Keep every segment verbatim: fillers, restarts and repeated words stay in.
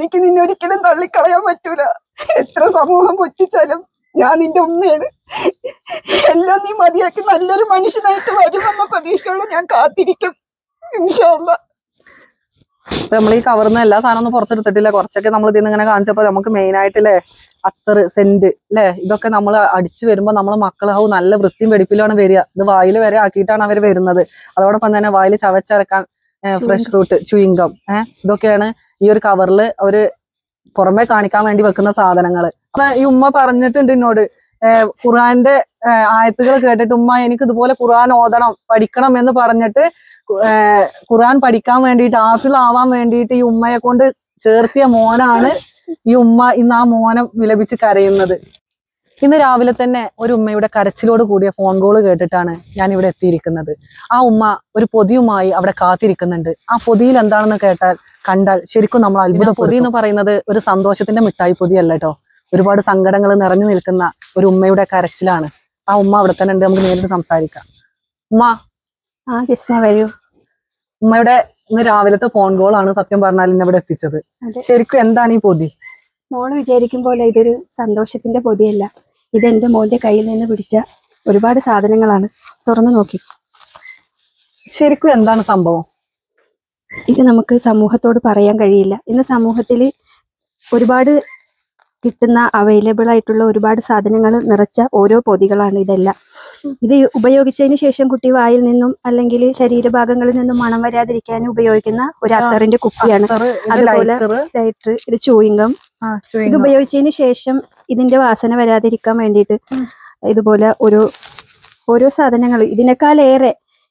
എനിക്ക് നിന്നെ ഒരിക്കലും തള്ളിക്കളയാൻ പറ്റൂല. എത്ര സമൂഹം പുച്ഛിച്ചാലും ഞാൻ നിന്റെ ഉമ്മയാണ്. എല്ലാം നീ മതിയാക്കി നല്ലൊരു മനുഷ്യനായിട്ട് വരുമെന്ന പ്രതീക്ഷയോടെ ഞാൻ കാത്തിരിക്കും. ഇൻഷാ അല്ലാഹ്. നമ്മൾ ഈ കവർന്ന് എല്ലാ സാധനം ഒന്നും പുറത്തെടുത്തിട്ടില്ല. കുറച്ചൊക്കെ നമ്മൾ ഇതിന്ന് ഇങ്ങനെ കാണിച്ചപ്പോ നമുക്ക് മെയിൻ ആയിട്ടില്ലേ അത്തറ്, സെന്റ് അല്ലെ, ഇതൊക്കെ നമ്മൾ അടിച്ചു വരുമ്പോ നമ്മളെ മക്കളാവും നല്ല വൃത്തിയും വെടിപ്പിലാണ് വരിക. ഇത് വായിൽ വരെ ആക്കിയിട്ടാണ് അവർ വരുന്നത്. അതോടൊപ്പം തന്നെ വായിൽ ചവച്ചരക്കാൻ ഫ്രഷ് ഫ്രൂട്ട്, ചുയിങ്കം, ഏഹ് ഇതൊക്കെയാണ് ഈ ഒരു കവറില് അവര് പുറമെ കാണിക്കാൻ വേണ്ടി വെക്കുന്ന സാധനങ്ങള്. അപ്പൊ ഈ ഉമ്മ പറഞ്ഞിട്ടുണ്ട് എന്നോട്, ഏഹ് ഖുർആന്റെ ആയത്തുകൾ കേട്ടിട്ട് ഉമ്മ എനിക്ക് ഇതുപോലെ ഖുർആൻ ഓതണം, പഠിക്കണം എന്ന് പറഞ്ഞിട്ട് ഏഹ് ഖുർആൻ പഠിക്കാൻ വേണ്ടിയിട്ട് ഹാഫിൾ ആവാൻ വേണ്ടിയിട്ട് ഈ ഉമ്മയെ കൊണ്ട് ചേർത്തിയ മോനാണ് ഈ ഉമ്മ ഇന്ന് ആ മോനം വിലപിച്ച് കരയുന്നത്. ഇന്ന് രാവിലെ തന്നെ ഒരു ഉമ്മയുടെ കരച്ചിലോട് കൂടിയ ഫോൺ കോള് കേട്ടിട്ടാണ് ഞാൻ ഇവിടെ എത്തിയിരിക്കുന്നത്. ആ ഉമ്മ ഒരു പൊതിയുമായി അവിടെ കാത്തിരിക്കുന്നുണ്ട്. ആ പൊതിയിൽ എന്താണെന്ന് കേട്ടാൽ കണ്ടാൽ ശരിക്കും നമ്മൾ അത്ഭുത. പൊതി എന്ന് പറയുന്നത് ഒരു സന്തോഷത്തിന്റെ മിഠായി പൊതിയല്ല കേട്ടോ. ഒരുപാട് സങ്കടങ്ങൾ നിറഞ്ഞു നിൽക്കുന്ന ഒരു ഉമ്മയുടെ കരച്ചിലാണ്. ആ ഉമ്മ അവിടെ തന്നെ ഉണ്ട്. നമുക്ക് നേരിട്ട് സംസാരിക്കാം. ഉമ്മ, ആ കൃഷ്ണ വരൂ. ഉമ്മയുടെ ഇന്ന് രാവിലത്തെ ഫോൺ കോൾ ആണ് സത്യം പറഞ്ഞാൽ ഇന്ന് ഇവിടെ എത്തിച്ചത്. ശരിക്കും എന്താണ് ഈ പൊതി? മോള് വിചാരിക്കും പോലെ ഇതൊരു സന്തോഷത്തിന്റെ പൊതിയല്ല. ഇത് എന്റെ മോന്റെ കയ്യിൽ നിന്ന് പിടിച്ച ഒരുപാട് സാധനങ്ങളാണ്. തുറന്നു നോക്കി. ശരിക്കും എന്താണ് സംഭവം? ഇത് നമുക്ക് സമൂഹത്തോട് പറയാൻ കഴിയില്ല. ഇന്ന് സമൂഹത്തിൽ ഒരുപാട് കിട്ടുന്ന അവൈലബിൾ ആയിട്ടുള്ള ഒരുപാട് സാധനങ്ങൾ നിറച്ച ഓരോ പൊതികളാണ് ഇതെല്ലാം. ഇത് ഉപയോഗിച്ചതിന് ശേഷം കുട്ടി വായിൽ നിന്നും അല്ലെങ്കിൽ ശരീരഭാഗങ്ങളിൽ നിന്നും മണം വരാതിരിക്കാൻ ഉപയോഗിക്കുന്ന ഒരു അത്തറിന്റെ കുപ്പിയാണ്. അതുപോലെ ലൈറ്റർ, ഇത് ചൂയിങ്കം. ഇത് ഉപയോഗിച്ചതിന് ശേഷം ഇതിന്റെ വാസന വരാതിരിക്കാൻ വേണ്ടിയിട്ട് ഇതുപോലെ ഓരോ ഓരോ സാധനങ്ങൾ ഇതിനേക്കാളേറെ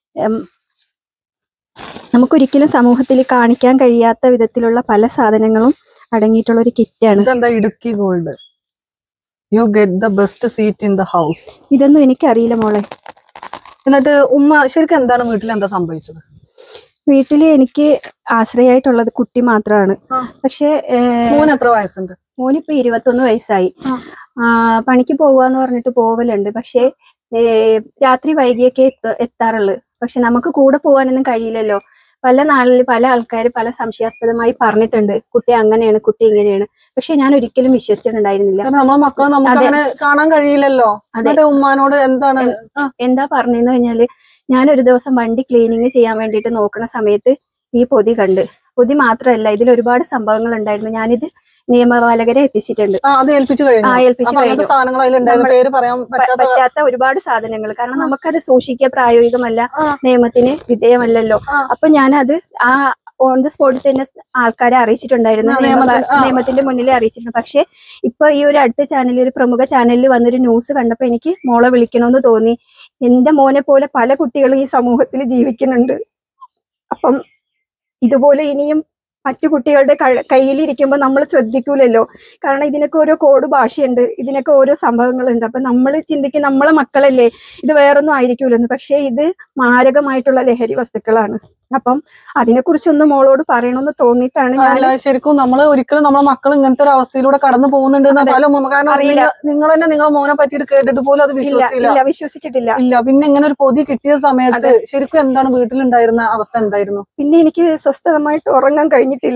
നമുക്കൊരിക്കലും സമൂഹത്തിൽ കാണിക്കാൻ കഴിയാത്ത വിധത്തിലുള്ള പല സാധനങ്ങളും അടങ്ങിയിട്ടുള്ള ഒരു കിറ്റാണ്. Idukki gold, you get the best seat in the house. ഇതൊന്നും എനിക്കറിയില്ല മോളെ. എന്നിട്ട് ഉമ്മ ശരിക്കും എന്താണ് വീട്ടിൽ എന്താ സംഭവിച്ചത്? വീട്ടില് എനിക്ക് ആശ്രയമായിട്ടുള്ളത് കുട്ടി മാത്രമാണ്. പക്ഷെ മോന് എത്ര വയസ്സുണ്ട്? മോനിപ്പോ ഇരുപത്തൊന്ന് വയസ്സായി. ആ പണിക്ക് പോവാന്ന് പറഞ്ഞിട്ട് പോവലുണ്ട്. പക്ഷെ രാത്രി വൈകിയൊക്കെ എത്താറുള്ളു. പക്ഷെ നമുക്ക് കൂടെ പോകാനൊന്നും കഴിയില്ലല്ലോ. പല നാളിൽ പല ആൾക്കാർ പല സംശയാസ്പദമായി പറഞ്ഞിട്ടുണ്ട്, കുട്ടി അങ്ങനെയാണ്, കുട്ടി ഇങ്ങനെയാണ്. പക്ഷെ ഞാൻ ഒരിക്കലും വിശ്വസിച്ചിട്ടുണ്ടായിരുന്നില്ല. നമ്മളെ മക്കളെ നമുക്ക് കാണാൻ കഴിയില്ലല്ലോ. ഉമ്മാനോട് എന്താണ് എന്താ പറഞ്ഞെന്ന് കഴിഞ്ഞാല്, ഞാനൊരു ദിവസം വണ്ടി ക്ലീനിങ് ചെയ്യാൻ വേണ്ടിയിട്ട് നോക്കുന്ന സമയത്ത് ഈ പൊതി കണ്ട്. പൊതി മാത്രമല്ല, ഇതിൽ ഒരുപാട് സംഭവങ്ങൾ ഉണ്ടായിരുന്നു. ഞാനിത് നിയമപാലകരെ എത്തിച്ചിട്ടുണ്ട്. ആ ഏൽപ്പിച്ചു കഴിഞ്ഞു. പറ്റാത്ത ഒരുപാട് സാധനങ്ങൾ. കാരണം നമുക്കത് സൂക്ഷിക്കുക പ്രായോഗികമല്ല, നിയമത്തിന് വിധേയമല്ലല്ലോ. അപ്പൊ ഞാനത് ആ ഓൺ ദ സ്പോട്ടിൽ തന്നെ ആൾക്കാരെ അറിയിച്ചിട്ടുണ്ടായിരുന്നു, നിയമത്തിന്റെ മുന്നിൽ അറിയിച്ചിട്ടുണ്ട്. പക്ഷെ ഇപ്പൊ ഈ ഒരു അടുത്ത ചാനലിൽ, ഒരു പ്രമുഖ ചാനലിൽ വന്നൊരു ന്യൂസ് കണ്ടപ്പോ എനിക്ക് മോളെ വിളിക്കണമെന്ന് തോന്നി. എന്റെ മോനെ പോലെ പല കുട്ടികളും ഈ സമൂഹത്തിൽ ജീവിക്കുന്നുണ്ട്. അപ്പം ഇതുപോലെ ഇനിയും മറ്റു കുട്ടികളുടെ കയ്യിലിരിക്കുമ്പോൾ നമ്മൾ ശ്രദ്ധിക്കൂലല്ലോ. കാരണം ഇതിനൊക്കെ ഓരോ കോഡ് ഭാഷയുണ്ട്, ഇതിനൊക്കെ ഓരോ സംഭവങ്ങളുണ്ട്. അപ്പൊ നമ്മൾ ചിന്തിക്കും നമ്മളെ മക്കളല്ലേ, ഇത് വേറൊന്നും ആയിരിക്കൂലെന്ന്. പക്ഷെ ഇത് മാരകമായിട്ടുള്ള ലഹരി വസ്തുക്കളാണ്. അപ്പം അതിനെക്കുറിച്ചൊന്നും മോളോട് പറയണമെന്ന് തോന്നിയിട്ടാണ് ഞാൻ. ശരിക്കും നമ്മൾ ഒരിക്കലും നമ്മളെ മക്കൾ ഇങ്ങനത്തെ ഒരു അവസ്ഥയിലൂടെ കടന്നു പോകുന്നുണ്ട്. അറിയില്ല, നിങ്ങൾ തന്നെ നിങ്ങളെ മോനെ പറ്റിയിട്ട് കേട്ടിട്ട് പോലും അത് വിശ്വസിച്ചില്ല വിശ്വസിച്ചിട്ടില്ല ഇല്ല. പിന്നെ ഇങ്ങനെ ഒരു പൊതി കിട്ടിയ സമയത്ത് ശരിക്കും എന്താണ് വീട്ടിലുണ്ടായിരുന്ന അവസ്ഥ എന്തായിരുന്നു? പിന്നെ എനിക്ക് സ്വസ്ഥതമായിട്ട് ഉറങ്ങാൻ കഴിഞ്ഞിട്ടില്ല.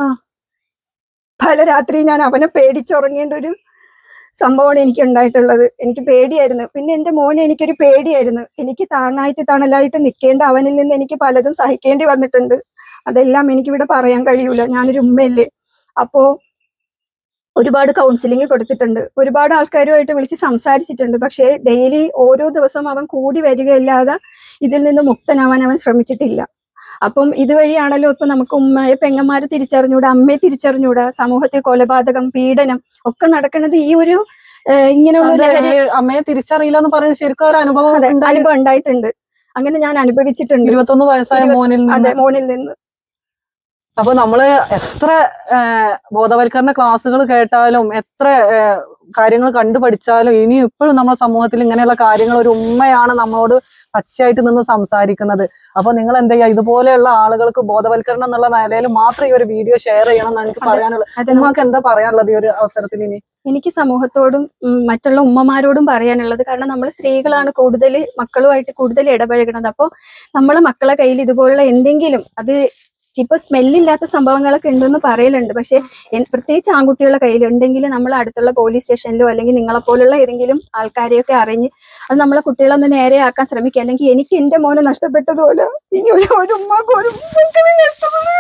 പല രാത്രി ഞാൻ അവനെ പേടിച്ചുറങ്ങേണ്ട ഒരു സംഭവമാണ് എനിക്ക് ഉണ്ടായിട്ടുള്ളത്. എനിക്ക് പേടിയായിരുന്നു. പിന്നെ എന്റെ മോനെ എനിക്കൊരു പേടിയായിരുന്നു. എനിക്ക് താങ്ങായിട്ട് തണലായിട്ട് നിൽക്കേണ്ട അവനിൽ നിന്ന് എനിക്ക് പലതും സഹിക്കേണ്ടി വന്നിട്ടുണ്ട്. അതെല്ലാം എനിക്കിവിടെ പറയാൻ കഴിയൂല. ഞാനൊരു ഉമ്മയല്ലേ. അപ്പോ ഒരുപാട് കൗൺസിലിംഗ് കൊടുത്തിട്ടുണ്ട്, ഒരുപാട് ആൾക്കാരുമായിട്ട് വിളിച്ച് സംസാരിച്ചിട്ടുണ്ട്. പക്ഷേ ഡെയിലി ഓരോ ദിവസം അവൻ കൂടി വരികയല്ലാതെ ഇതിൽ നിന്ന് മുക്തനാവാൻ അവൻ ശ്രമിച്ചിട്ടില്ല. അപ്പം ഇതുവഴിയാണല്ലോ ഇപ്പൊ നമുക്ക് ഉമ്മയെ പെങ്ങന്മാരെ തിരിച്ചറിഞ്ഞൂടാ, അമ്മയെ തിരിച്ചറിഞ്ഞൂടാ. സമൂഹത്തെ കൊലപാതകം, പീഡനം ഒക്കെ നടക്കുന്നത് ഈ ഒരു ഇങ്ങനെയുള്ള അമ്മയെ തിരിച്ചറിയില്ല എന്ന് പറയുന്നത് ശരിക്കും ഒരു അനുഭവം അനുഭവം ഉണ്ടായിട്ടുണ്ട്. അങ്ങനെ ഞാൻ അനുഭവിച്ചിട്ടുണ്ട്. ഇരുപത്തൊന്ന് വയസ്സായ മോനിൽ അതെ മോനിൽ നിന്ന്. അപ്പൊ നമ്മള് എത്ര ബോധവൽക്കരണ ക്ലാസ്സുകൾ കേട്ടാലും എത്ര കാര്യങ്ങൾ കണ്ടുപഠിച്ചാലും ഇനി ഇപ്പോഴും നമ്മുടെ സമൂഹത്തിൽ ഇങ്ങനെയുള്ള കാര്യങ്ങൾ ഒരു ഉമ്മയാണ് നമ്മളോട് പച്ചയായിട്ട് നിന്ന് സംസാരിക്കുന്നത്. അപ്പൊ നിങ്ങൾ എന്താ ചെയ്യുക, ഇതുപോലെയുള്ള ആളുകൾക്ക് ബോധവൽക്കരണം എന്നുള്ള നിലയിൽ മാത്രം ഈ ഒരു വീഡിയോ ഷെയർ ചെയ്യണം എന്ന് എനിക്ക് പറയാനുള്ളത്. നിങ്ങൾക്ക് എന്താ പറയാനുള്ളത് ഈ ഒരു അവസരത്തിൽ? ഇനി എനിക്ക് സമൂഹത്തോടും മറ്റുള്ള ഉമ്മമാരോടും പറയാനുള്ളത്, കാരണം നമ്മൾ സ്ത്രീകളാണ് കൂടുതൽ മക്കളുമായിട്ട് കൂടുതൽ ഇടപഴകുന്നത്. അപ്പോൾ നമ്മളെ മക്കളെ കയ്യിൽ ഇതുപോലുള്ള എന്തെങ്കിലും അത് ഇപ്പൊ സ്മെല്ലില്ലാത്ത സംഭവങ്ങളൊക്കെ ഉണ്ടെന്ന് പറയലുണ്ട്. പക്ഷെ പ്രത്യേകിച്ച് ആൺകുട്ടികളുടെ കയ്യിലുണ്ടെങ്കിൽ നമ്മൾ അടുത്തുള്ള പോലീസ് സ്റ്റേഷനിലോ അല്ലെങ്കിൽ നിങ്ങളെപ്പോലുള്ള ഏതെങ്കിലും ആൾക്കാരെയൊക്കെ അറിഞ്ഞ് അത് നമ്മളെ കുട്ടികളൊന്ന് നേരെയാക്കാൻ ശ്രമിക്കുക. അല്ലെങ്കിൽ എനിക്ക് എന്റെ മോനെ നഷ്ടപ്പെട്ടതുപോലെ ഇനി ഒരു ഒരു ഉമ്മാക്കും ഒരു മക്കളെ നഷ്ടപ്പെടും.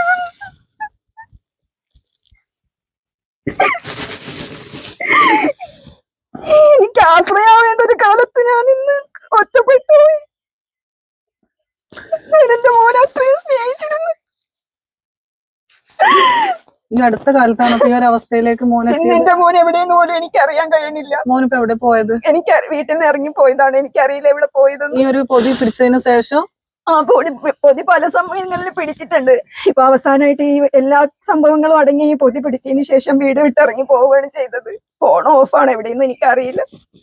എനിക്ക് ആശ്രയാവേണ്ട ഒരു കാലത്ത് ഞാൻ ഇന്ന് ഒറ്റപ്പെട്ടു പോയി. എന്റെ മോനെ അത്രയും സ്നേഹിച്ചിരുന്നു. ഈ അടുത്ത കാലത്താണ് ഈ ഒരു അവസ്ഥയിലേക്ക് മോനെ എന്റെ മോൻ എവിടെയെന്ന് പോലും എനിക്ക് അറിയാൻ കഴിയണില്ല. മോനിപ്പോ എവിടെ പോയത്? എനിക്ക് വീട്ടിൽ നിന്ന് ഇറങ്ങി പോയതാണ്. എനിക്കറിയില്ല എവിടെ പോയതെന്ന്. ഈ ഒരു പൊതി പിടിച്ചതിന് ശേഷം ആ പൊതി പൊതി പല സമയങ്ങളിൽ പിടിച്ചിട്ടുണ്ട്. ഇപ്പൊ അവസാനമായിട്ട് ഈ എല്ലാ സംഭവങ്ങളും അടങ്ങി ഈ പൊതി പിടിച്ചതിന് ശേഷം വീട് വിട്ടിറങ്ങി പോവുകയാണ് ചെയ്തത്. ഫോൺ ഓഫാണ്, എവിടെയെന്ന് എനിക്കറിയില്ല.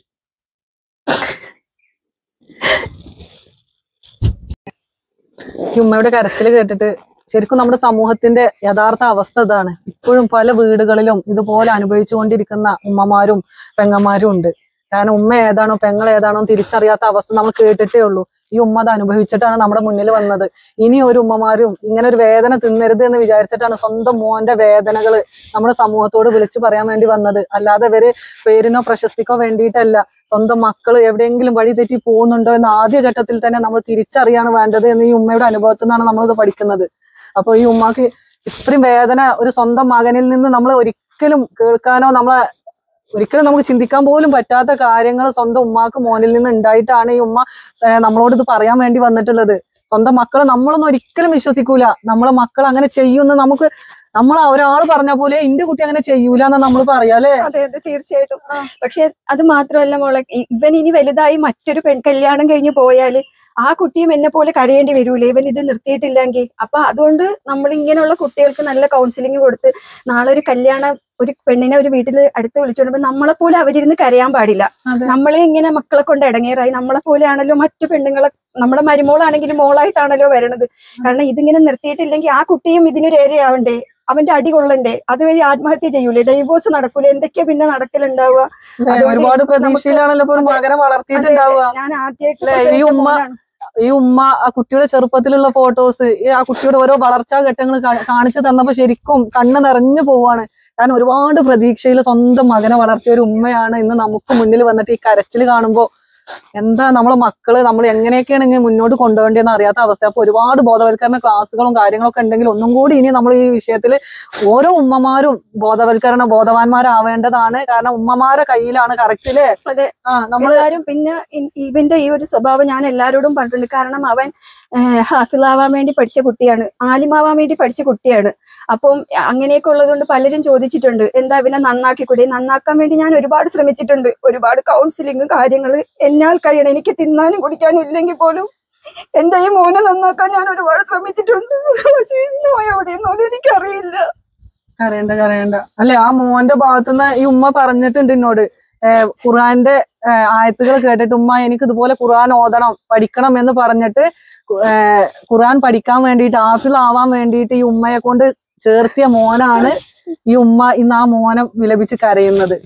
ഈ ഉമ്മയുടെ കരച്ചില് കേട്ടിട്ട് ശരിക്കും നമ്മുടെ സമൂഹത്തിന്റെ യഥാർത്ഥ അവസ്ഥ ഇതാണ്. ഇപ്പോഴും പല വീടുകളിലും ഇതുപോലെ അനുഭവിച്ചുകൊണ്ടിരിക്കുന്ന ഉമ്മമാരും പെങ്ങന്മാരും ഉണ്ട്. കാരണം ഉമ്മ ഏതാണോ പെങ്ങൾ ഏതാണോ തിരിച്ചറിയാത്ത അവസ്ഥ നമ്മൾ കേട്ടിട്ടേ ഉള്ളൂ. ഈ ഉമ്മ അത് അനുഭവിച്ചിട്ടാണ് നമ്മുടെ മുന്നിൽ വന്നത്. ഇനി ഒരു ഉമ്മമാരും ഇങ്ങനെ ഒരു വേദന തിന്നരുത് എന്ന് വിചാരിച്ചിട്ടാണ് സ്വന്തം മോന്റെ വേദനകള് നമ്മുടെ സമൂഹത്തോട് വിളിച്ചു പറയാൻ വേണ്ടി വന്നത്. അല്ലാതെ ഇവര് പേരിനോ പ്രശസ്തിക്കോ വേണ്ടിയിട്ടല്ല. സ്വന്തം മക്കള് എവിടെയെങ്കിലും വഴി തെറ്റി പോകുന്നുണ്ടോ എന്ന് ആദ്യ ഘട്ടത്തിൽ തന്നെ നമ്മൾ തിരിച്ചറിയാണ് വേണ്ടത് എന്ന് ഈ ഉമ്മയുടെ അനുഭവത്തിൽ നിന്നാണ് നമ്മളിത് പഠിക്കുന്നത്. അപ്പൊ ഈ ഉമ്മക്ക് ഇത്രയും വേദന ഒരു സ്വന്തം മകനിൽ നിന്ന് നമ്മൾ ഒരിക്കലും കേൾക്കാനോ നമ്മളെ ഒരിക്കലും നമുക്ക് ചിന്തിക്കാൻ പോലും പറ്റാത്ത കാര്യങ്ങൾ സ്വന്തം ഉമ്മാക്ക് മോനിൽ നിന്ന് ഉണ്ടായിട്ടാണ് ഈ ഉമ്മ നമ്മളോട് ഇത് പറയാൻ വേണ്ടി വന്നിട്ടുള്ളത്. സ്വന്തം മക്കളെ നമ്മളൊന്നും ഒരിക്കലും വിശ്വസിക്കൂല. നമ്മളെ മക്കൾ അങ്ങനെ ചെയ്യുമെന്ന് നമുക്ക് നമ്മൾ ഒരാൾ പറഞ്ഞ പോലെ എന്റെ കുട്ടി അങ്ങനെ ചെയ്യൂല എന്നാ നമ്മൾ പറയാല്ലേ? അതെ അതെ തീർച്ചയായിട്ടും. പക്ഷെ അത് മാത്രമല്ല മോളെ, ഇവൻ ഇനി വലുതായി മറ്റൊരു പെൺ കല്യാണം കഴിഞ്ഞ് പോയാല് ആ കുട്ടിയും എന്നെ പോലെ കരയേണ്ടി വരൂലേ ഇവൻ ഇത് നിർത്തിയിട്ടില്ലെങ്കിൽ. അപ്പൊ അതുകൊണ്ട് നമ്മൾ ഇങ്ങനെയുള്ള കുട്ടികൾക്ക് നല്ല കൗൺസിലിംഗ് കൊടുത്ത് നാളെ ഒരു കല്യാണം ഒരു പെണ്ണിനെ ഒരു വീട്ടിൽ അടുത്ത് വിളിച്ചോണ്ടുമ്പോ നമ്മളെ പോലെ അവരിരുന്ന് കരയാൻ പാടില്ല. നമ്മളെ ഇങ്ങനെ മക്കളെ കൊണ്ട് ഇടങ്ങേറായി നമ്മളെ പോലെ ആണല്ലോ മറ്റു പെണ്ണുങ്ങളെ, നമ്മുടെ മരുമോളാണെങ്കിലും മോളായിട്ടാണല്ലോ വരണത്. കാരണം ഇതിങ്ങനെ നിർത്തിയിട്ടില്ലെങ്കിൽ ആ കുട്ടിയും ഇതിനൊരു ഏരയാവണ്ടേ, അവന്റെ അടി കൊള്ളണ്ടേ, അതുവഴി ആത്മഹത്യ ചെയ്യൂലേ, ഡൈവോഴ്സ് നടക്കൂലേ, എന്തൊക്കെയാ പിന്നെ നടക്കലുണ്ടാവുക. ഒരുപാട് പ്രതീക്ഷയിലാണല്ലോ മകനെ വളർത്തിയിട്ടുണ്ടാവുക. ഞാൻ ആദ്യമായിട്ട് ഈ ഉമ്മ ഈ ഉമ്മ ആ കുട്ടിയുടെ ചെറുപ്പത്തിലുള്ള ഫോട്ടോസ് ആ കുട്ടിയുടെ ഓരോ വളർച്ചാ ഘട്ടങ്ങൾ കാണിച്ചു തന്നപ്പോ ശരിക്കും കണ്ണ് നിറഞ്ഞു പോവാണ്. കാരണം ഒരുപാട് പ്രതീക്ഷയിൽ സ്വന്തം മകനെ വളർത്തിയ ഒരു ഉമ്മയാണ് ഇന്ന് നമുക്ക് മുന്നിൽ വന്നിട്ട് ഈ കരച്ചിൽ കാണുമ്പോ എന്താ നമ്മളെ മക്കള് നമ്മൾ എങ്ങനെയൊക്കെയാണ് ഇങ്ങനെ മുന്നോട്ട് കൊണ്ടുപോകേണ്ടതെന്ന് അറിയാത്ത അവസ്ഥ. അപ്പൊ ഒരുപാട് ബോധവൽക്കരണ ക്ലാസ്സുകളും കാര്യങ്ങളൊക്കെ ഉണ്ടെങ്കിൽ ഒന്നും കൂടി ഇനി നമ്മൾ ഈ വിഷയത്തിൽ ഓരോ ഉമ്മമാരും ബോധവൽക്കരണ ബോധവാന്മാരാവേണ്ടതാണ്. കാരണം ഉമ്മമാരെ കയ്യിലാണ് കറക്റ്റ് അല്ലേ? അതെ. ആ നമ്മളെല്ലാരും പിന്നെ ഇവന്റെ ഈ ഒരു സ്വഭാവം ഞാൻ എല്ലാരോടും പറഞ്ഞിട്ടുണ്ട്. കാരണം അവൻ ഹാഫിളാവാൻ വേണ്ടി പഠിച്ച കുട്ടിയാണ്, ആലിമാവാൻ വേണ്ടി പഠിച്ച കുട്ടിയാണ്. അപ്പം അങ്ങനെയൊക്കെ ഉള്ളതുകൊണ്ട് പലരും ചോദിച്ചിട്ടുണ്ട് എന്താ ഇവനെ നന്നാക്കിക്കൂടെ. നന്നാക്കാൻ വേണ്ടി ഞാൻ ഒരുപാട് ശ്രമിച്ചിട്ടുണ്ട്. ഒരുപാട് കൗൺസിലിംഗ് കാര്യങ്ങൾ എന്നാൽ കഴിയണം. എനിക്ക് തിന്നാനും കുടിക്കാനും ഇല്ലെങ്കിൽ പോലും എന്റെ ഈ മോനെ നന്നാക്കാൻ ഞാൻ ഒരുപാട് ശ്രമിച്ചിട്ടുണ്ട്. എവിടെയെന്നോലും എനിക്കറിയില്ല. കരയണ്ട കരയണ്ട അല്ലെ? ആ മോന്റെ ഭാഗത്തുനിന്ന് ഈ ഉമ്മ പറഞ്ഞിട്ടുണ്ട് എന്നോട്, ഖുർആന്റെ ആയത്തുകൾ കേട്ടിട്ട് ഉമ്മ എനിക്ക് ഇതുപോലെ ഖുർആൻ ഓതണം പഠിക്കണം എന്ന് പറഞ്ഞിട്ട് ഖുർആൻ പഠിക്കാൻ വേണ്ടിയിട്ട് ഹാഫിളാവാൻ വേണ്ടിയിട്ട് ഈ ഉമ്മയെ കൊണ്ട് ചേർത്തിയ മോനാണ് ഈ ഉമ്മ ഇന്ന് ആ മോനെ വിലപിച്ച് കരയുന്നത്.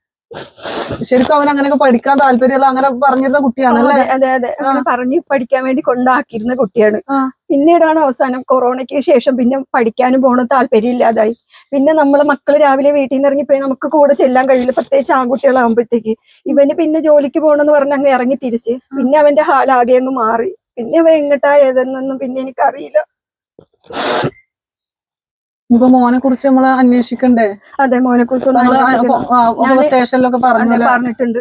ശരിക്കും അവൻ അങ്ങനെയൊക്കെ പഠിക്കാൻ താല്പര്യമുള്ള അങ്ങനെ പറഞ്ഞിരുന്ന കുട്ടിയാണ് അല്ലേ? അതെ അതെ അങ്ങനെ പറഞ്ഞ് പഠിക്കാൻ വേണ്ടി കൊണ്ടാക്കിയിരുന്ന കുട്ടിയാണ്. പിന്നീടാണ് അവസാനം കൊറോണയ്ക്ക് ശേഷം പിന്നെ പഠിക്കാനും പോണ താല്പര്യം ഇല്ലാതായി. പിന്നെ നമ്മളെ മക്കള് രാവിലെ വീട്ടിൽ നിന്ന് ഇറങ്ങിപ്പോയി നമുക്ക് കൂടെ ചെല്ലാൻ കഴിയില്ല, പ്രത്യേകിച്ച് ആൺകുട്ടികളാകുമ്പോഴത്തേക്ക്. ഇവന് പിന്നെ ജോലിക്ക് പോകണമെന്ന് പറഞ്ഞ് അങ്ങ് ഇറങ്ങി തിരിച്ച് പിന്നെ അവന്റെ ഹാലാകെ അങ്ങ് മാറി. പിന്നെ അവ എങ്ങട്ടാ ഏതെന്നൊന്നും പിന്നെ എനിക്കറിയില്ല. ഇപ്പൊ മോനെ കുറിച്ച് നമ്മള് അന്വേഷിക്കണ്ടേ? അതെ മോനെ കുറിച്ച് സ്റ്റേഷനിലൊക്കെ പറഞ്ഞിട്ടുണ്ട്,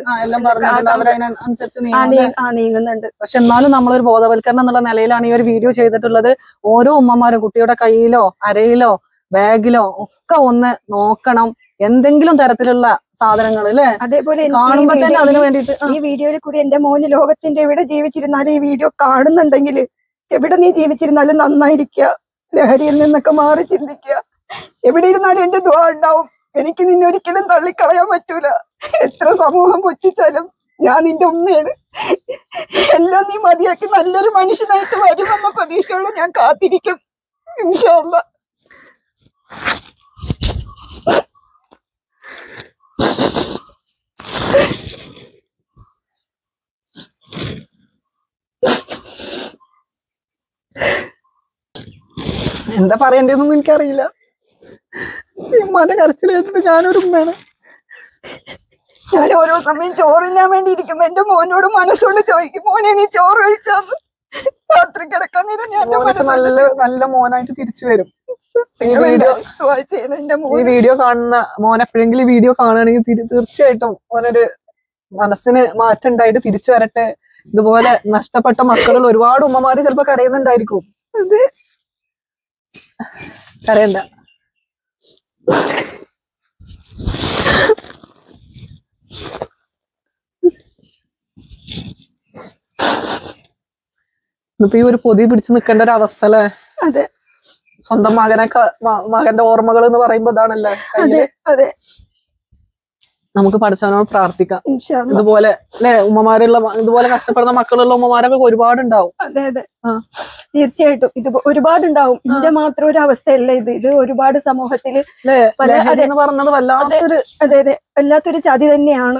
നീങ്ങുന്നുണ്ട്. പക്ഷെ എന്നാലും നമ്മളൊരു ബോധവൽക്കരണം എന്നുള്ള നിലയിലാണ് ഈ ഒരു വീഡിയോ ചെയ്തിട്ടുള്ളത്. ഓരോ ഉമ്മമാരും കുട്ടിയുടെ കയ്യിലോ അരയിലോ ബാഗിലോ ഒക്കെ ഒന്ന് നോക്കണം, എന്തെങ്കിലും തരത്തിലുള്ള സാധനങ്ങൾ അല്ലെ? അതേപോലെ കാണുമ്പോ തന്നെ അതിന് വേണ്ടിട്ട് ഈ വീഡിയോയിൽ കൂടി എന്റെ മോന് ലോകത്തിന്റെ എവിടെ ജീവിച്ചിരുന്നാലും ഈ വീഡിയോ കാണുന്നുണ്ടെങ്കിൽ എവിടെ നീ ജീവിച്ചിരുന്നാലും നന്നായിരിക്കുക, ലഹരിയിൽ നിന്നൊക്കെ മാറി ചിന്തിക്കുക. എവിടെ ഇരുന്നാലും എന്റെ ദുആ ഉണ്ടാവും. എനിക്ക് നിന്നെ ഒരിക്കലും തള്ളിക്കളയാൻ പറ്റൂല. എത്ര സമൂഹം പൊറ്റിച്ചാലും ഞാൻ നിന്റെ ഉമ്മയാണ്. എല്ലാം നീ മതിയാക്കി നല്ലൊരു മനുഷ്യനായിട്ട് വരുമെന്ന പ്രതീക്ഷയോടെ ഞാൻ കാത്തിരിക്കും ഇൻഷാ അല്ലാഹ്. എന്താ പറയണ്ടേന്നൊന്നും എനിക്കറിയില്ല. ഉമ്മാന്റെ കരച്ചിൽ കേട്ടിട്ട് ഞാനൊരു ഉമ്മയാണ്. ഞാൻ ഓരോ സമയം ചോറിനാൻ വേണ്ടി ഇരിക്കുമ്പോ എന്റെ മോനോട് മനസ്സുകൊണ്ട് ചോദിക്കും, മോനെ നീ ചോറ് കഴിച്ചാന്ന്. രാത്രി കിടക്കാൻ നേരം ഞാൻ നല്ല നല്ല മോനായിട്ട് തിരിച്ചു വരും. ഈ വീഡിയോ ഈ വീഡിയോ കാണുന്ന മോൻ എപ്പോഴെങ്കിലും വീഡിയോ കാണുകയാണെങ്കിൽ തീർച്ചയായിട്ടും മോനൊരു മനസ്സിന് മാറ്റം ഉണ്ടായിട്ട് തിരിച്ചു വരട്ടെ. ഇതുപോലെ നഷ്ടപ്പെട്ട മക്കൾ ഒരുപാട് ഉമ്മമാര് ചിലപ്പോ കരയുന്നുണ്ടായിരിക്കും. അത് കരയണ്ട. ഇപ്പൊ ഈ ഒരു പൊതി പിടിച്ചു നിൽക്കേണ്ട ഒരു അവസ്ഥ അല്ലേ? അതെ. സ്വന്തം മകനൊക്കെ മകന്റെ ഓർമ്മകൾ എന്ന് പറയുമ്പോ ഇതാണല്ലേ. അതെ അതെ. നമുക്ക് പഠിച്ചവനോട് പ്രാർത്ഥിക്കാം. ഇൻഷാ അല്ലാ. ഇതുപോലെ അല്ലെ ഉമ്മമാരുള്ള ഇതുപോലെ കഷ്ടപ്പെടുന്ന മക്കളുള്ള ഉമ്മമാരൊക്കെ ഒരുപാടുണ്ടാവും. അതെ അതെ തീർച്ചയായിട്ടും ഇത് ഒരുപാടുണ്ടാവും. ഇതിന്റെ മാത്രം ഒരു അവസ്ഥയല്ല ഇത്. ഇത് ഒരുപാട് സമൂഹത്തില് എന്ന് പറഞ്ഞത് വല്ലാത്തൊരു അതെ അതെ വല്ലാത്തൊരു ചതി തന്നെയാണ്.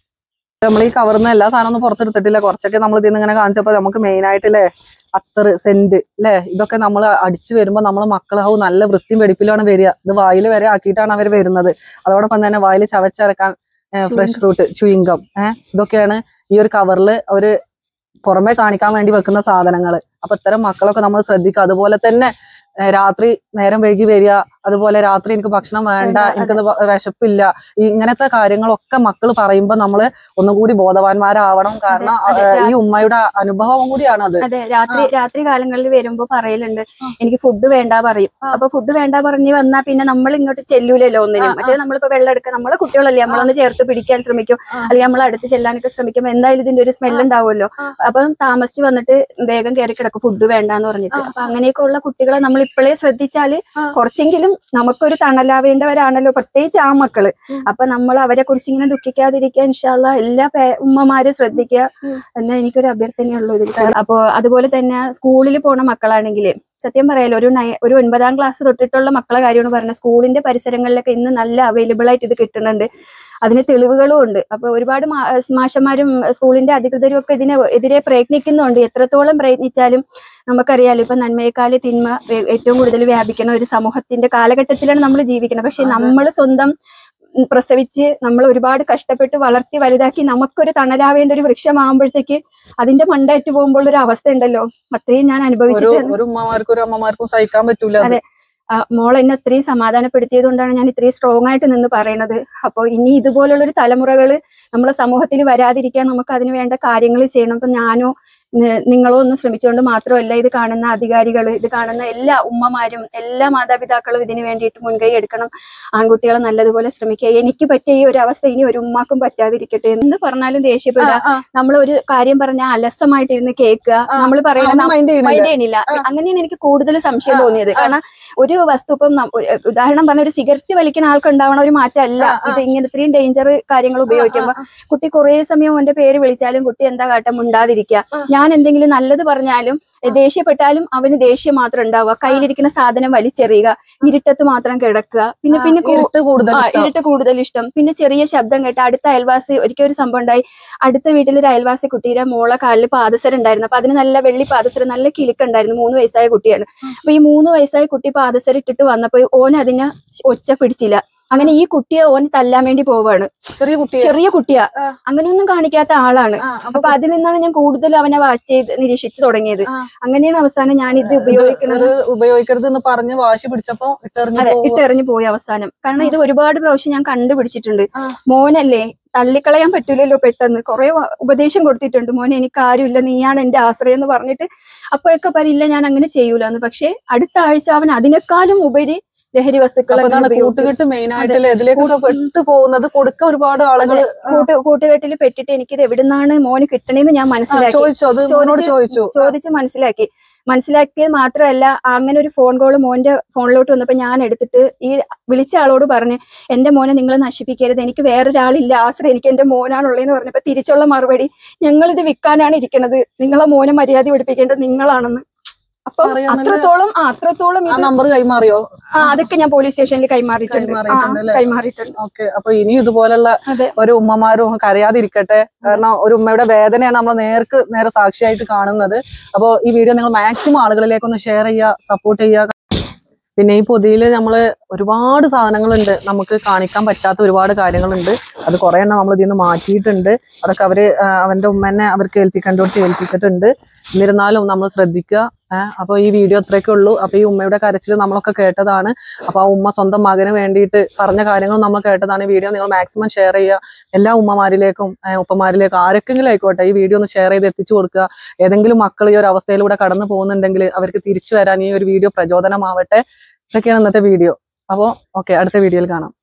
നമ്മൾ ഈ കവർന്ന് എല്ലാ സാധനം ഒന്നും പുറത്തെടുത്തിട്ടില്ല. കുറച്ചൊക്കെ നമ്മൾ ഇതിന്ന് ഇങ്ങനെ കാണിച്ചപ്പോ നമുക്ക് മെയിൻ ആയിട്ടില്ലേ അത്തറ്, സെന്റ് അല്ലെ, ഇതൊക്കെ നമ്മൾ അടിച്ചു വരുമ്പോ നമ്മളെ മക്കളാവും നല്ല വൃത്തിയും വെടിപ്പിലാണ് വരിക. ഇത് വായിൽ വരെ ആക്കിയിട്ടാണ് അവർ വരുന്നത്. അതോടൊപ്പം തന്നെ വായിൽ ചവച്ചരക്കാൻ ഫ്രഷ് ഫ്രൂട്ട്, ചുയിങ്കം, ഏഹ് ഇതൊക്കെയാണ് ഈ ഒരു കവറിൽ അവര് പുറമെ കാണിക്കാൻ വേണ്ടി വെക്കുന്ന സാധനങ്ങള്. അപ്പൊ ഇത്തരം മക്കളൊക്കെ നമ്മൾ ശ്രദ്ധിക്കുക. അതുപോലെ തന്നെ രാത്രി നേരം വൈകി വരിക, അതുപോലെ രാത്രി എനിക്ക് ഭക്ഷണം വേണ്ട, എനിക്കത് വിശപ്പില്ല, ഇങ്ങനത്തെ കാര്യങ്ങളൊക്കെ മക്കൾ പറയുമ്പോ നമ്മള് ഒന്നുകൂടി ബോധവാന്മാരാവണം. കാരണം ഈ ഉമ്മയുടെ അനുഭവം കൂടിയാണ് അത്. അതെ, രാത്രി രാത്രി കാലങ്ങളിൽ വരുമ്പോ പറയലുണ്ട് എനിക്ക് ഫുഡ് വേണ്ട പറയും. അപ്പൊ ഫുഡ് വേണ്ട പറഞ്ഞ് വന്നാ പിന്നെ നമ്മൾ ഇങ്ങോട്ട് ചെല്ലൂലല്ലോ ഒന്നിനും. മറ്റേ നമ്മളിപ്പോ വെള്ളം എടുക്കുക, നമ്മളെ കുട്ടികളല്ലേ, നമ്മളൊന്ന് ചേർത്ത് പിടിക്കാൻ ശ്രമിക്കും, അല്ലെങ്കിൽ നമ്മൾ അടുത്ത് ചെല്ലാനൊക്കെ ശ്രമിക്കുമ്പോൾ എന്തായാലും ഇതിന്റെ ഒരു സ്മെല്ല് ഉണ്ടാവുമല്ലോ. അപ്പം താമസിച്ച് വന്നിട്ട് വേഗം കയറി കിടക്കും ഫുഡ് വേണ്ടാന്ന് പറഞ്ഞിട്ട്. അപ്പൊ അങ്ങനെയൊക്കെ ഉള്ള കുട്ടികളെ നമ്മൾ ഇപ്പോഴേ ശ്രദ്ധിച്ചാല് കുറച്ചെങ്കിലും നമുക്കൊരു തണലാവേണ്ടവരാണല്ലോ, പ്രത്യേകിച്ച് ആ മക്കള്. അപ്പൊ നമ്മൾ അവരെ കുറിച്ച് ഇങ്ങനെ ദുഃഖിക്കാതിരിക്കുക ഇൻഷാ അല്ലാ എല്ലാ ഉമ്മമാരും ശ്രദ്ധിക്കുക എന്നാ എനിക്കൊരു അഭ്യർത്ഥനയുള്ളൂ ഇതിൽ. അപ്പൊ അതുപോലെ തന്നെ സ്കൂളിൽ പോണ മക്കളാണെങ്കിൽ സത്യം പറയാലോ, ഒരു നയ ഒരു ഒൻപതാം ക്ലാസ് തൊട്ടിട്ടുള്ള മക്കളെ കാര്യമാണ് പറഞ്ഞത്. സ്കൂളിന്റെ പരിസരങ്ങളിലൊക്കെ ഇന്ന് നല്ല അവൈലബിൾ ആയിട്ട് ഇത് കിട്ടുന്നുണ്ട്, അതിന് തെളിവുകളും ഉണ്ട്. അപ്പൊ ഒരുപാട് മാഷന്മാരും സ്കൂളിന്റെ അധികൃതരും ഒക്കെ ഇതിനെ എതിരെ പ്രയത്നിക്കുന്നുണ്ട്. എത്രത്തോളം പ്രയത്നിച്ചാലും നമുക്കറിയാലോ ഇപ്പൊ നന്മയെക്കാല് തിന്മ ഏറ്റവും കൂടുതൽ വ്യാപിക്കുന്ന ഒരു സമൂഹത്തിന്റെ കാലഘട്ടത്തിലാണ് നമ്മൾ ജീവിക്കുന്നത്. പക്ഷെ നമ്മൾ സ്വന്തം പ്രസവിച്ച് നമ്മൾ ഒരുപാട് കഷ്ടപ്പെട്ട് വളർത്തി വലുതാക്കി നമുക്കൊരു തണലാവേണ്ട ഒരു വൃക്ഷമാകുമ്പോഴത്തേക്ക് അതിന്റെ മണ്ടായിട്ട് പോകുമ്പോൾ ഒരു അവസ്ഥ ഉണ്ടല്ലോ, അത്രയും ഞാൻ അനുഭവിച്ചിട്ടുണ്ട്. ഒരു ഉമ്മമാർക്കും ഒരു അമ്മമാർക്കും സഹിക്കാൻ പറ്റൂല. അതെ, മോൾ എന്നെ അത്രയും സമാധാനപ്പെടുത്തിയത് കൊണ്ടാണ് ഞാൻ ഇത്രയും സ്ട്രോങ് ആയിട്ട് നിന്ന് പറയണത്. അപ്പോൾ ഇനി ഇതുപോലുള്ളൊരു തലമുറകൾ നമ്മളെ സമൂഹത്തിൽ വരാതിരിക്കാൻ നമുക്ക് അതിന് വേണ്ട കാര്യങ്ങൾ ചെയ്യണം. അപ്പൊ ഞാനോ നിങ്ങളോ ഒന്ന് ശ്രമിച്ചുകൊണ്ട് മാത്രമല്ല, ഇത് കാണുന്ന അധികാരികൾ, ഇത് കാണുന്ന എല്ലാ ഉമ്മമാരും എല്ലാ മാതാപിതാക്കളും ഇതിനു വേണ്ടിയിട്ട് മുൻകൈ എടുക്കണം. ആൺകുട്ടികളെ നല്ലതുപോലെ ശ്രമിക്കുക. എനിക്ക് പറ്റിയ ഈ ഒരു അവസ്ഥ ഇനി ഒരു ഉമ്മാക്കും പറ്റാതിരിക്കട്ടെ. എന്ന് പറഞ്ഞാലും ദേഷ്യപ്പെടുക, നമ്മൾ ഒരു കാര്യം പറഞ്ഞാൽ അലസമായിട്ടിരുന്ന് കേൾക്കുക, നമ്മൾ പറയുന്നത് മൈൻഡ് ചെയ്യണില്ല. അങ്ങനെയാണ് എനിക്ക് കൂടുതൽ സംശയം തോന്നിയത്. കാരണം ഒരു വസ്തു ഇപ്പം ഉദാഹരണം പറഞ്ഞ ഒരു സിഗരറ്റ് വലിക്കുന്ന ആൾക്ക് ഉണ്ടാവണ ഒരു മാറ്റമല്ല ഇത്. ഇങ്ങനെ ഇത്രയും ഡേഞ്ചർ കാര്യങ്ങൾ ഉപയോഗിക്കുമ്പോ കുട്ടി കുറെ സമയം അവന്റെ പേര് വിളിച്ചാലും കുട്ടി എന്താ കാട്ടം മിണ്ടാതിരിക്കുക. ഞാൻ എന്തെങ്കിലും നല്ലത് പറഞ്ഞാലും ദേഷ്യപ്പെട്ടാലും അവന് ദേഷ്യം മാത്രം ഉണ്ടാവുക, കയ്യിലിരിക്കുന്ന സാധനം വലിച്ചെറിയുക, ഇരുട്ടത്ത് മാത്രം കിടക്കുക, പിന്നെ പിന്നെ ഇരുട്ട് കൂടുതൽ ഇഷ്ടം, പിന്നെ ചെറിയ ശബ്ദം കേട്ട അടുത്ത അയൽവാസി. ഒരിക്കൽ ഒരു സംഭവം ഉണ്ടായി, അടുത്ത വീട്ടിലൊരു അയൽവാസി കുട്ടിയുടെ മോളെ കാലിൽ പാദസരം ഉണ്ടായിരുന്നു. അപ്പൊ അതിന് നല്ല വെള്ളി പാദസരം, നല്ല കിലുക്കുണ്ടായിരുന്നു. മൂന്ന് വയസ്സായ കുട്ടിയാണ്. അപ്പൊ ഈ മൂന്ന് വയസ്സായ കുട്ടി പാദസരം ഇട്ടിട്ട് വന്നപ്പോ ഓൻ അതിനെ ഒച്ച പിടിച്ചില്ല. അങ്ങനെ ഈ കുട്ടിയെ ഓൻ തല്ലാൻ വേണ്ടി പോവാണ്. ചെറിയ കുട്ടി ചെറിയ കുട്ടിയാ, അങ്ങനെയൊന്നും കാണിക്കാത്ത ആളാണ്. അപ്പൊ അതിൽ നിന്നാണ് ഞാൻ കൂടുതൽ അവനെ വാച്ച് ചെയ്ത് നിരീക്ഷിച്ചു തുടങ്ങിയത്. അങ്ങനെയാണ് അവസാനം ഞാൻ ഇത് ഉപയോഗിക്കുന്നത് ഉപയോഗിക്കരുത് എന്ന് പറഞ്ഞ് വാശി പിടിച്ചപ്പോ അതെ ഇട്ടെറിഞ്ഞു പോയി അവസാനം. കാരണം ഇത് ഒരുപാട് പ്രാവശ്യം ഞാൻ കണ്ടുപിടിച്ചിട്ടുണ്ട്. മോനല്ലേ, തള്ളിക്കളയാൻ പറ്റൂലല്ലോ പെട്ടെന്ന്. കുറെ ഉപദേശം കൊടുത്തിട്ടുണ്ട്, മോനെ എനിക്ക് ആരുമില്ല, നീയാണ് എന്റെ ആശ്രയം എന്ന് പറഞ്ഞിട്ട്. അപ്പോഴൊക്കെ പറയില്ല ഞാൻ അങ്ങനെ ചെയ്യൂലെന്ന്. പക്ഷെ അടുത്ത ആഴ്ച അവൻ അതിനേക്കാളും ഉപരി ലഹരി വസ്തുക്കൾ കൂട്ടുകെട്ട് മെയിൻ ആയിട്ട് ഇതിലേക്കൊക്കെ പെട്ടു പോകുന്നത്. കൊടുക്ക ഒരുപാട് ആളുകൾ കൂട്ടുകെട്ടിൽ പെട്ടിട്ട് എനിക്കിത് എവിടുന്നാണ് മോന് കിട്ടണേന്ന് ഞാൻ മനസ്സിലാക്കി, ചോദിച്ചു ചോദിച്ച് മനസ്സിലാക്കി മനസ്സിലാക്കിയത് മാത്രമല്ല, അങ്ങനെ ഒരു ഫോൺ കോള് മോന്റെ ഫോണിലോട്ട് വന്നപ്പോ ഞാൻ എടുത്തിട്ട് ഈ വിളിച്ച ആളോട് പറഞ്ഞ് എന്റെ മോനെ നിങ്ങൾ നശിപ്പിക്കരുത്, എനിക്ക് വേറൊരാളില്ല, ആശ്രയം എനിക്ക് എന്റെ മോനാണുള്ളതെന്ന് പറഞ്ഞപ്പോ തിരിച്ചുള്ള മറുപടി ഞങ്ങളിത് വിൽക്കാനാണ് ഇരിക്കണത്, നിങ്ങളെ മോനെ മര്യാദ പഠിപ്പിക്കേണ്ടത് നിങ്ങളാണെന്ന്. അപ്പൊ അത്രത്തോളം അത്രത്തോളം നമ്പർ കൈമാറിയോ? ആ അതൊക്കെ ഞാൻ പോലീസ് സ്റ്റേഷനിൽ കൈമാറിയിട്ടുണ്ട് കൈമാറിയിട്ടുണ്ട് ഓക്കെ. അപ്പൊ ഇനി ഇതുപോലുള്ള ഒരു ഉമ്മമാരും കരയാതിരിക്കട്ടെ. കാരണം ഒരു ഉമ്മയുടെ വേദനയാണ് നമ്മൾ നേർക്ക് നേരെ സാക്ഷിയായിട്ട് കാണുന്നത്. അപ്പൊ ഈ വീഡിയോ നിങ്ങൾ മാക്സിമം ആളുകളിലേക്കൊന്ന് ഷെയർ ചെയ്യുക, സപ്പോർട്ട് ചെയ്യുക. പിന്നെ ഈ പൊതിയിൽ നമ്മൾ ഒരുപാട് സാധനങ്ങളുണ്ട്, നമുക്ക് കാണിക്കാൻ പറ്റാത്ത ഒരുപാട് കാര്യങ്ങളുണ്ട്. അത് കുറെ എണ്ണം നമ്മൾ ഇതിൽ നിന്ന് മാറ്റിയിട്ടുണ്ട്. അതൊക്കെ അവര് അവന്റെ ഉമ്മനെ അവർക്ക് ഏൽപ്പിക്കേണ്ടോട്ട് ഏൽപ്പിച്ചിട്ടുണ്ട്. എന്നിരുന്നാലും നമ്മൾ ശ്രദ്ധിക്കുക. ഏഹ് അപ്പൊ ഈ വീഡിയോ അത്രയൊക്കെ ഉള്ളൂ. അപ്പൊ ഈ ഉമ്മയുടെ കരച്ചിൽ നമ്മളൊക്കെ കേട്ടതാണ്. അപ്പൊ ആ ഉമ്മ സ്വന്തം മകന് വേണ്ടിയിട്ട് പറഞ്ഞ കാര്യങ്ങൾ നമ്മൾ കേട്ടതാണ്. ഈ വീഡിയോ നിങ്ങൾ മാക്സിമം ഷെയർ ചെയ്യുക. എല്ലാ ഉമ്മമാരിലേക്കും ഉപ്പമാരിലേക്കും ആരൊക്കെങ്കിലും ആയിക്കോട്ടെ ഈ വീഡിയോ ഒന്ന് ഷെയർ ചെയ്ത് എത്തിച്ചു കൊടുക്കുക. ഏതെങ്കിലും മക്കൾ ഈ ഒരു അവസ്ഥയിലൂടെ കടന്നു പോകുന്നുണ്ടെങ്കിൽ അവർക്ക് തിരിച്ചു വരാൻ ഈ ഒരു വീഡിയോ പ്രചോദനമാവട്ടെ. ഇതൊക്കെയാണ് ഇന്നത്തെ വീഡിയോ. അപ്പോൾ ഓക്കെ, അടുത്ത വീഡിയോയിൽ കാണാം.